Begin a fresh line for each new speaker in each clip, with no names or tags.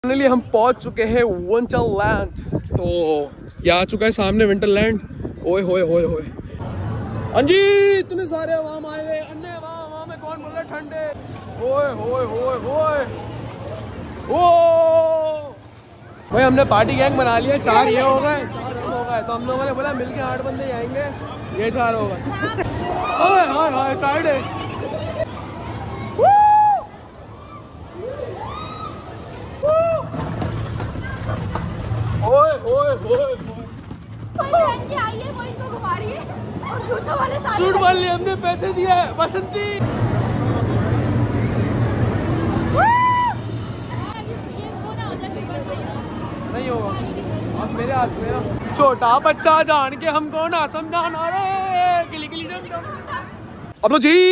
Finally हम पहुंच चुके हैं वंडरलैंड। तो ये आ चुका है सामने विंटरलैंड। ओए होए होए होए, हाँ जी इतने सारे आवाम आए हैं। अन्य आवाम में कौन बोल रहा है ठंडे। ओए होए होए होए ओ भाई, हमने पार्टी गैंग बना लिया। 4 ये हो गए, 4 हम हो गए। तो हम लोगों ने बोला मिलके 8 बंदे जाएंगे, ये 4 हो गए। ओए हाय हाय टायर्ड है। ओए ओए ओए सूट मान लिया हमने, पैसे दिए है। बसंती नहीं होगा, अब मेरे हाथ में। छोटा बच्चा जान के हमको ना समझाना रे। गिली गिली अब तो जी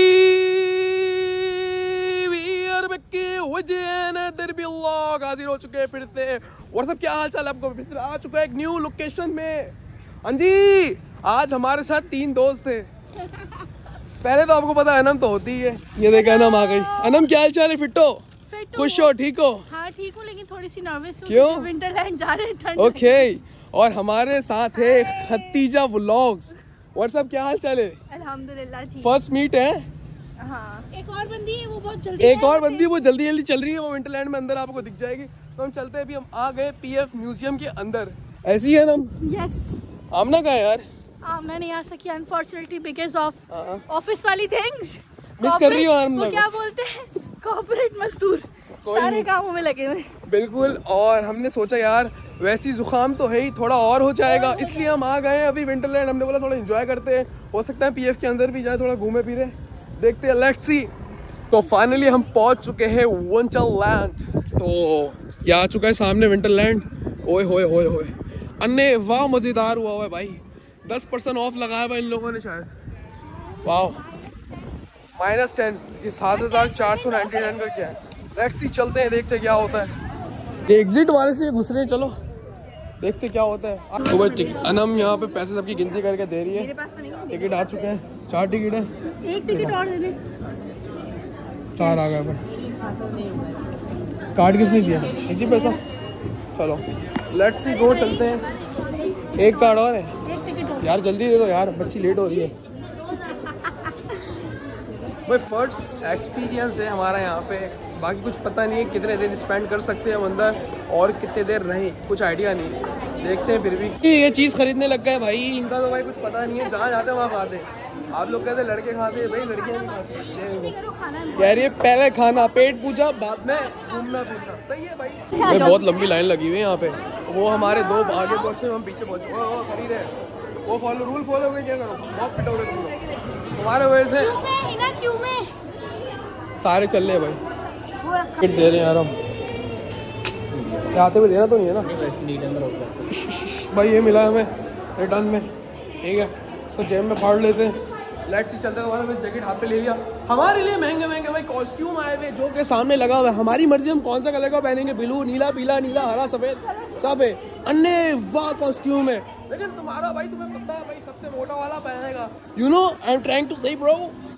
हाजिर हो चुके हैं फिर से। और सब क्या हाल चाल आपको, फिर आ चुका है एक न्यू लोकेशन में। हाँ जी, आज हमारे साथ 3 दोस्त थे। पहले तो आपको पता है अनम तो होती ही है। ये देखा अनम आ गई। अनम क्या हाल चाल है? फिट हो? खुश हो? ठीक हो?
हाँ ठीक हूँ, लेकिन थोड़ी सी नर्वस हूँ।
क्यों?
विंटरलैंड जा रहे हैं, ठंड।
ओके, और हमारे साथ है खतीजा व्लॉग्स। और सब क्या हाल चाल है?
अल्हम्दुलिल्लाह जी।
फर्स्ट मीट है।
हाँ, एक और बंदी है वो बहुत जल्दी,
एक और बंदी वो जल्दी जल्दी चल रही है। वो विंटरलैंड में अंदर आपको दिख जाएगी। तो हम चलते हैं, अभी हम आ गए पीएफ म्यूजियम के अंदर। ऐसी है ना?
यस।
आमना का है यार?
आमना नहीं आ सकी अनफॉर्चुनेटली बिकॉज ऑफ ऑफिस वाली थिंग्स।
मिस कर रही हो आमना
वो क्या बोलते हैं, कॉर्पोरेट मजदूर सारे कामों में लगे हुए।
बिल्कुल। और हमने सोचा यार वैसी जुकाम तो है ही, थोड़ा और हो जाएगा, इसलिए हम आ गए अभी विंटरलैंड। हमने बोला थोड़ा एंजॉय करते हैं, हो सकता है पीएफ के अंदर भी जाए, थोड़ा घूमे फिरे, देखते हैं, लेट्स सी। तो फाइनली हम पहुंच चुके हैं वंडरलैंड। तो ये आ चुका है सामने विंटरलैंड। ओए होए होए होए, अन्य वाह मजेदार हुआ है भाई। 10% ऑफ लगाया भाई इन लोगों ने शायद। वाह, -10, ये 7499 का क्या है। लेट्स सी, चलते हैं, देखते हैं क्या होता है। एग्जिट वाले से घुस रहे हैं, चलो देखते क्या होता है। तो भाई अनम यहाँ पे पैसे सबकी गिनती करके दे रही है।
मेरे पास तो नहीं है।
टिकट आ चुके हैं, 4 टिकट है।
एक टिकट और दे दे।
4 आ गए भाई। कार्ड किसने दिया? इसी पैसा। चलो लेट्स सी गो, चलते हैं। एक कार्ड और है
एक टिकट और
यार, जल्दी दे दो यार, बच्ची लेट हो रही है। भाई फर्स्ट एक्सपीरियंस है हमारा यहाँ पे, बाकी कुछ पता नहीं है कितने देर स्पेंड कर सकते हैं हम अंदर और कितने देर रहें, कुछ आइडिया नहीं, देखते हैं। फिर भी ये चीज़ खरीदने लग गए भाई, इनका तो भाई कुछ पता नहीं है, जहाँ जाते हैं वहाँ खाते हैं। आप लोग कहते हैं लड़के खाते हैं, भाई लड़कियाँ भी खाती हैं। कह रही है पहले खाना, पेट पूजा, बाद में घूमना फिरना। सही है भाई। बहुत लंबी लाइन लगी हुई है यहाँ पे। वो हमारे 2 आगे पहुँचे, हम पीछे पहुँचे। वो खरीद रहे, वो फॉलो रूल फॉलो करके क्या करो, बहुत फिट हो गए तुम लोग तुम्हारे वजह से।
क्यों में
सारे चल रहे हैं भाई, टिकट दे रहे हैं यार हम। आते हुए देना तो नहीं है ना भाई। ये मिला हमें रिटर्न में, ठीक है, इसको जेब में फाड़ लेते हैं। लेट्स ही चलते हैं। हमारा जैकेट हाथ पे ले लिया। हमारे लिए महंगे महंगे भाई कॉस्ट्यूम आए हुए जो के सामने लगा हुआ है। हमारी मर्जी हम कौन सा कलर का पहनेंगे, ब्लू, नीला, पीला, नीला, हरा, सफेद, सब है। अन्य वाह कॉस्ट्यूम है, लेकिन तुम्हारा भाई, तुम्हें पता है भाई, सबसे मोटा वाला पहनेगा। You know I am trying to say bro.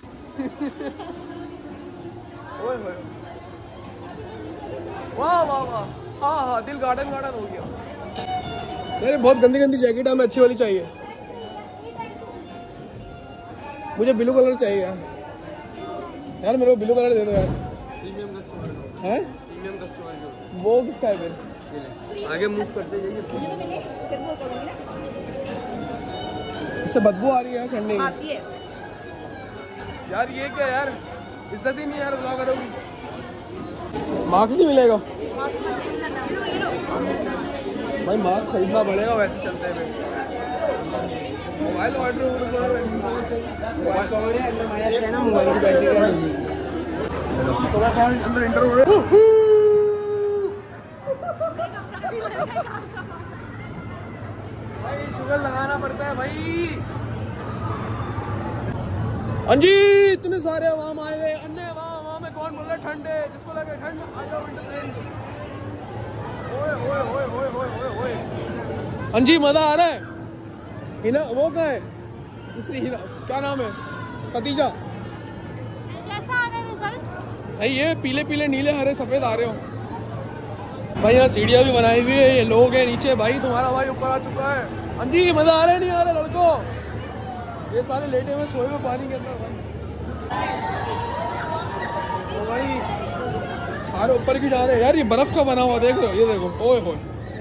वाह वाह वाह, हाँ हाँ, दिल गार्डन गार्डन हो गया। अरे बहुत गंदी गंदी जैकेट है, हमें अच्छी वाली चाहिए। मुझे ब्लू कलर चाहिए यार। यार मेरे को ब्लू कलर दे दो यार। प्रीमियम कस्टमर है, प्रीमियम कस्टमर। वो किसका है फिर? आगे मूव करते जाइए। इससे बदबू आ रही है यार ठंडे की। यार ये क्या यार, इज्जत ही नहीं यार ब्लॉगरों की। मास्क नहीं मिलेगा भाई, मास्क खरीदना पड़ेगा वैसे चलते हैं। मोबाइल ऑर्डर मोबाइल की बैटरी अंदर इंटर हो रहे। भाई शुगर लगाना पड़ता है भाई। हाँ जी, इतने सारे आवाम आए हुए। अन्य आवाम में कौन बोल रहा है ठंडे, जिसको लगे ठंड आ जाओ विंटरलैंड। ओए ओए ओए ओए ओए ओए, हाँ जी मजा आ रहा है। हिना वो क्या है, दूसरी हिना क्या नाम है, खतीजा।
कैसा आ रहा है रिजल्ट?
सही है, पीले पीले नीले हरे सफेद आ रहे हो। भाई यहाँ सीढ़ियाँ भी बनाई हुई है, ये लोग हैं नीचे। भाई तुम्हारा भाई ऊपर आ चुका है। हाँ जी, मजा आ रहा है नहीं आ रहा लड़कों? ये सारे लेटे हुए सोए हुए पानी के अंदर भाई। तो भाई सारे ऊपर की जा रहे हैं यार। ये बर्फ का बना हुआ देख रहे हो, ये देखो। ओए होए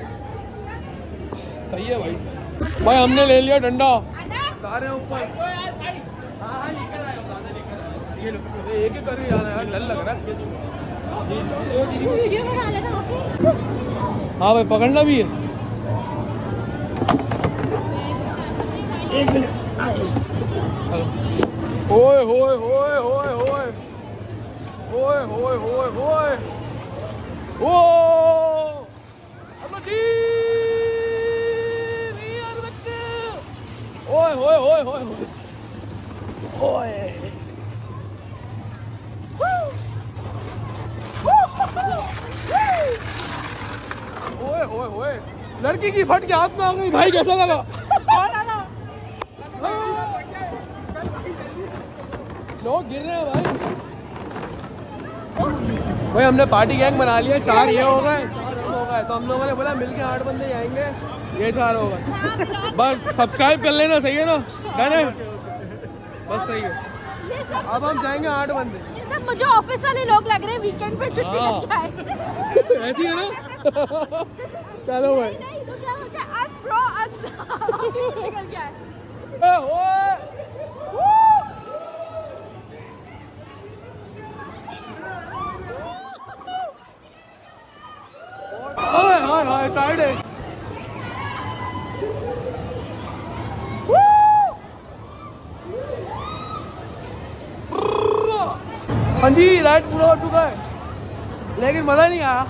सही है भाई। भाई हमने ले लिया डंडा, जा रहे हैं ऊपर। एक एक करके जा रहा है यार, डर लग रहा है। हाँ भाई पकड़ना भी है। ओए होए होए होए होए ओए होए होए होए ओ ओए होए होए होए ओए ओए ओए ओए लड़की की फट के हाथ में आ गई भाई। कैसा लगा? लोग गिर रहे हैं भाई। भाई हमने पार्टी गैंग बना लिया। 4 ये हो गए, 4 हम हो गए। तो हम लोगों ने बोला मिलके 8 बंदे जाएंगे, ये 4 हो गए। बस सब्सक्राइब कर लेना, सही है ना? डन है, बस सही है। अब हम जाएंगे 8 बंदे।
ये सब मुझे ऑफिस वाले लोग लग रहे हैं, वीकेंड पे छुट्टी करके आए।
ऐसी है ना? चलो भाई।
नहीं तो क्या हो गया? अस ब्रो अस ऑफिस छुट्टी करके आए।
हाय हाय टायर्ड है। हाँ जी राइड पूरा हो चुका है, लेकिन मजा नहीं आया।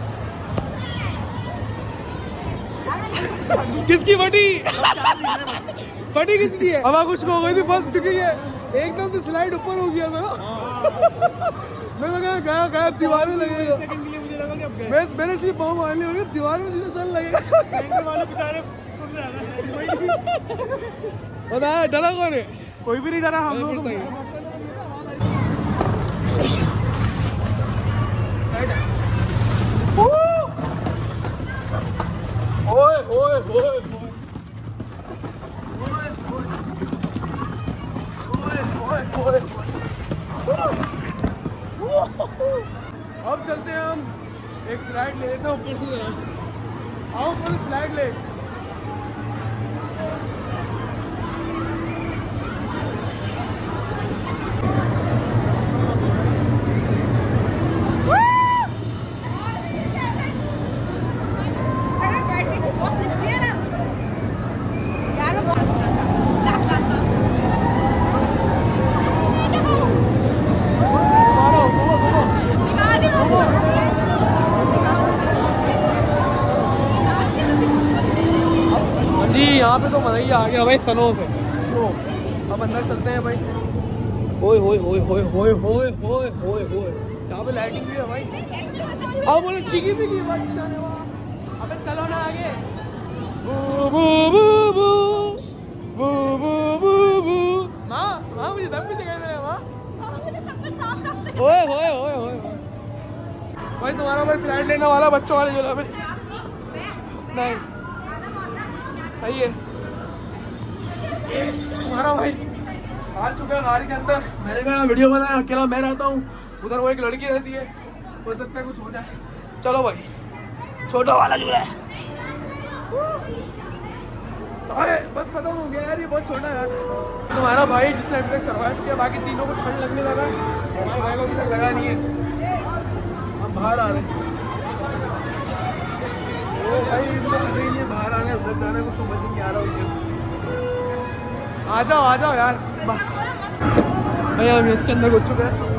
किसकी फटी? फटी किसकी है? हवा कुछ हो गई थी फर्स्ट टिकी है, एकदम से स्लाइड ऊपर हो गया था। मैं लगा गया गया दीवार में लगेगा। सेकंड के लिए मुझे लगा कि अब गए। मैंने सिर्फ पाँव मारने होंगे, दीवार में सीधा सन लगेगा। वाले बेचारे सुन रहे हैं। बताया डरा कौन है? कोई भी नहीं डरा, हम लोग सही है। ओए ओए ओए अब चलते हैं हम एक स्लाइड ले लेते हैं ऊपर से। आओ ऊपर स्लाइड ले। यहाँ पे तो मजा ही आ गया भाई सनो से। स्नो अब अंदर चलते हैं भाई। ओए होए होए होए होए होए होए होए होए यहाँ पे लाइटिंग भी है भाई। अब बोले चिकी भी की बात जाने वाला। अबे चलो ना आगे। बू बू बू बू बू बू बू माँ माँ मुझे सब कुछ दिखाई दे रहा है। माँ मुझे सब कुछ साफ साफ दिखाई। ओए होए होए होए भाई तुम्हारा भाई स्लाइड लेने वाला बच्चों वाले झूला में नहीं सही है। तुम्हारा भाई आ चुका है गाड़ी के अंदर। मैंने कहा वीडियो बनाया, अकेला मैं रहता हूँ, उधर वो एक लड़की रहती है, हो सकता है कुछ हो जाए। चलो भाई छोटा वाला झूला है। अरे बस खत्म हो गया यार, ये बहुत छोटा है यार। तुम्हारा भाई जिसने अभी तक सर्वाइव किया, बाकी तीनों को ठंड लगने लगा, हमारे भाई को अभी तक लगा नहीं है। हम बाहर आ रहे हैं भाई, इधर बाहर आने उधर जाने को समझ नहीं आ रहा उधर। आ जाओ यार बस। भैया हम इसके अंदर घुस चुके हैं।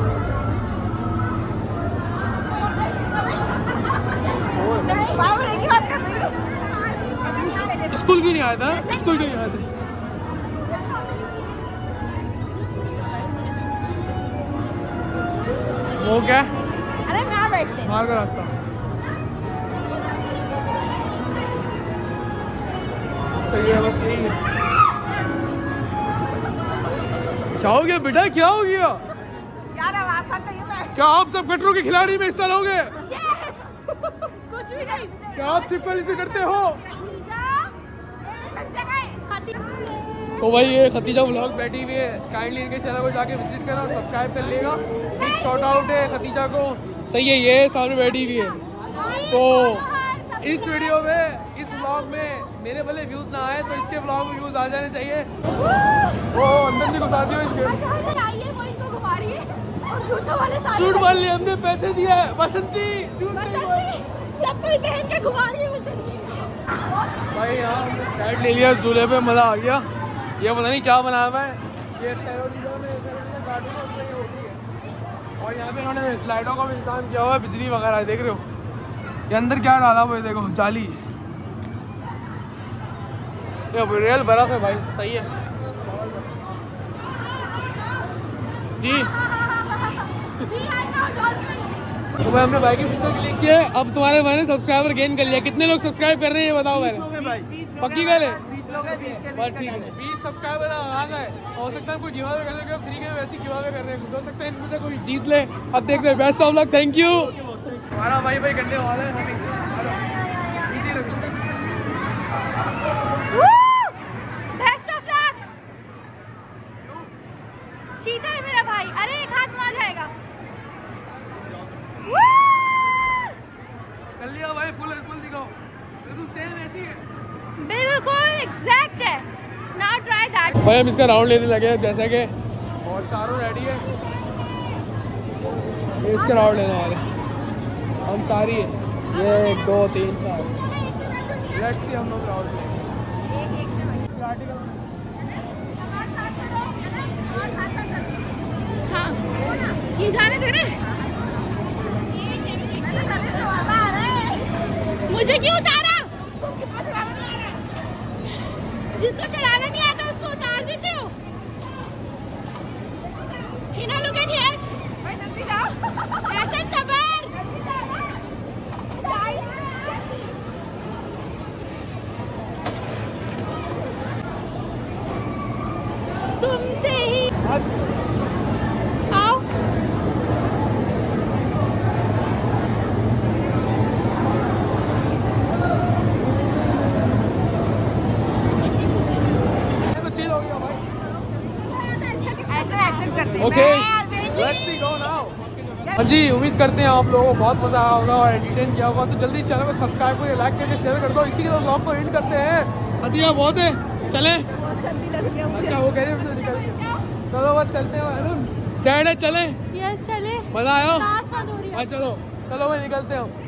स्कूल क्यों नहीं आया था? स्कूल क्यों नहीं आया था? वो क्या?
अरे यहाँ बैठते
बाहर का रास्ता सही है, बस यही है। क्या हो गया बेटा, क्या हो गया
यार? आवाज थक गई मैं।
क्या आप सब गटरों के खिलाड़ी में हिस्सा लोगे?
कुछ भी नहीं।
क्या आप ट्रिपल इसे करते हो? तो भाई ये खतीजा व्लॉग बैठी हुई है, काइंडली इनके चैनल को जाके विजिट करना और सब्सक्राइब कर लेगा। शॉर्ट आउट है खतीजा को। सही है, ये सामने बैठी हुई है। तो इस वीडियो में, इस व्लॉग में मेरे भले व्यूज ना आए तो इसके व्लॉग में व्यूज आ जाने चाहिए। वो अंदर से घुसा दिया इसके। झूठ बोल लिया हमने, पैसे दिए। बसंती
चप्पल पहन के घुमा रही है बसंती।
भाई यहाँ राइड ले लिया झूले पे, मजा आ गया। ये पता नहीं क्या बनाया हुआ है, ये कार्टून होती है। और यहाँ पे इन्होंने लाइटों का भी इंतजाम किया हुआ है, बिजली वगैरह देख रहे हो। ये अंदर क्या डाला हुआ है देखो, जाली। ये रियल बर्फ है भाई, सही है जी। तो भाई हमने भाई की पिक्चर क्लिक किया है। अब तुम्हारे मैंने सब्सक्राइबर गेन कर लिया। कितने लोग सब्सक्राइब कर रहे हैं ये बताओ मैंने। पक्की गल है, बस ठीक है। 20 सब्सक्राइबर आ गए। हो सकता है कोई गिव-अवे कर दे, फ्री के वैसे गिव-अवे कर रहे हैं। हो सकता है इनमें से कोई जीत ले। अब देखते हैं। Best of luck, thank you. हमारा भाई करने वाला है।
Best of luck. चीता है मेरा भाई। अरे एक हाथ में आ जाएगा।
कर लिया भाई, फुल दिखाओ। बिल्कुल सेम ऐसी है,
बिल्कुल एग्जैक्ट है। Now try that.
भाई हम इसका राउंड लेने लगे जैसे कि, और चारों रेडी है। ये इसका राउंड लेने वाले हम सारी है। ये 1 2 3 4 लेट्स सी हम लोग राउंड लेंगे।
हाँ, ये जाने दे रहे। मुझे क्यों उतारा? जिसको चलाना नहीं आता उसको उतार देते हो। Hina look at here. भाई जल्दी जाओ। ऐसे सबर। तुमसे ही आओ।
Okay, let's see go now. हाँ जी, उम्मीद करते हैं आप लोगों को बहुत मजा आया होगा और एंटरटेन किया होगा। तो जल्दी चैनल को सब्सक्राइब करके, लाइक करके, शेयर कर दो। इसी के साथ व्लॉग को एंड करते हैं। हदिया बहुत है, चले। अच्छा वो कह रहे हैं निकल के। चलो बस चलते हैं। अरुण डैड है, चले।
यस चले।
मजा आया?
सांस बंद हो रही है।
चलो भाई निकलते हैं हम।